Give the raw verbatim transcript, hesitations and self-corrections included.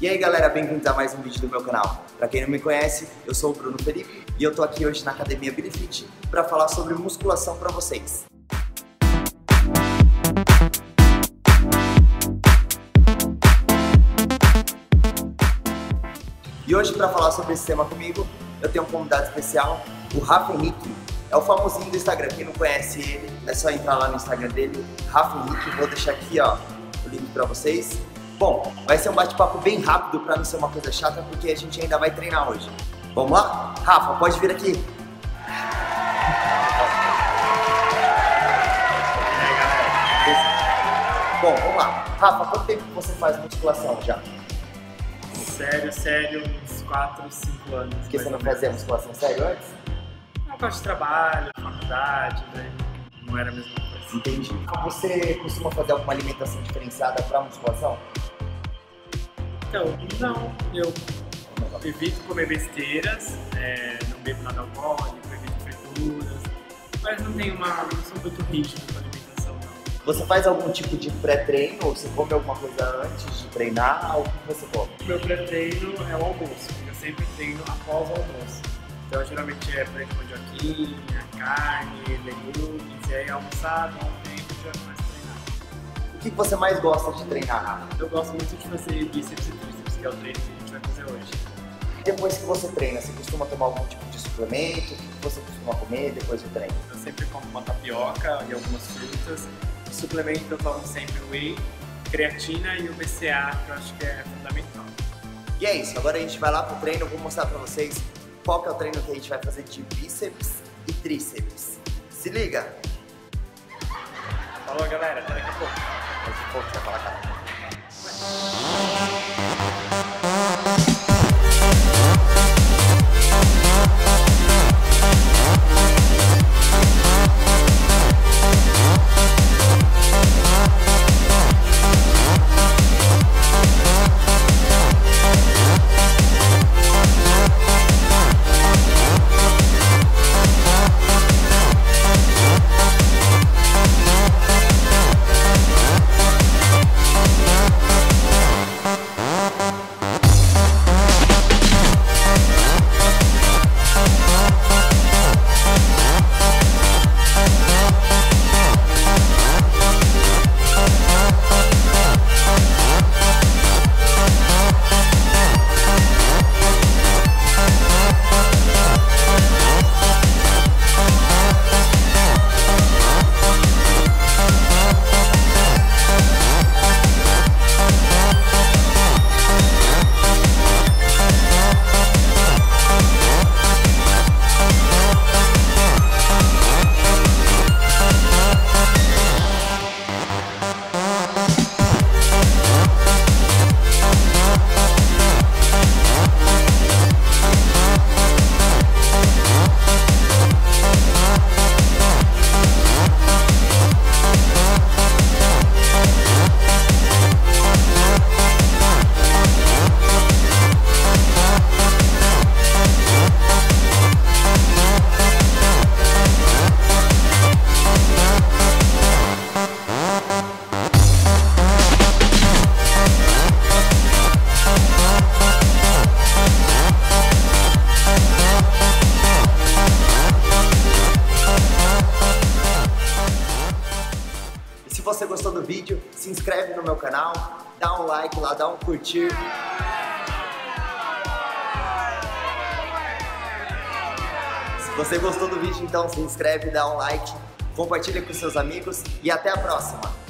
E aí galera, bem-vindos a mais um vídeo do meu canal. Pra quem não me conhece, eu sou o Bruno Felipe e eu tô aqui hoje na Academia Benefit pra falar sobre musculação pra vocês. E hoje, pra falar sobre esse tema comigo, eu tenho um convidado especial, o Rafa Henrique. É o famosinho do Instagram, quem não conhece ele, é só entrar lá no Instagram dele, Rafa Henrique, vou deixar aqui ó, o link pra vocês. Bom, vai ser um bate-papo bem rápido pra não ser uma coisa chata, porque a gente ainda vai treinar hoje. Vamos lá? Rafa, pode vir aqui. E aí, galera? Bom, vamos lá. Rafa, quanto tempo você faz musculação já? Sério, sério, uns quatro, cinco anos. Porque você não fazia musculação sério antes? Não, gosto de trabalho, faculdade, né? Não era a mesma coisa. Entendi. Você costuma fazer alguma alimentação diferenciada pra musculação? Então, não. Eu evito comer besteiras, é, não bebo nada alcoólico, evito frituras, mas não tenho uma... não sou muito rígido com a alimentação, não. Você faz algum tipo de pré-treino ou você come alguma coisa antes de treinar? Ou o que você come? Meu pré-treino é o almoço, eu sempre treino após o almoço. Então, geralmente é purê de mandioquinha, carne, legumes, e aí almoçado, um tempo já começo a treinar. O que você mais gosta de treinar, Rafa? Eu gosto muito de fazer bíceps e tríceps, que é o treino que a gente vai fazer hoje. Depois que você treina, você costuma tomar algum tipo de suplemento? O que você costuma comer depois do treino? Eu sempre como uma tapioca e algumas frutas. De suplemento eu tomo sempre whey, creatina e o B C A, que eu acho que é fundamental. E é isso, agora a gente vai lá pro treino, eu vou mostrar pra vocês qual que é o treino que a gente vai fazer de bíceps e tríceps. Se liga! Falou, galera, até daqui a pouco. Daqui a pouco você vai falar, cara. Se você gostou do vídeo, se inscreve no meu canal, dá um like lá, dá um curtir. Se você gostou do vídeo, então se inscreve, dá um like, compartilha com seus amigos e até a próxima!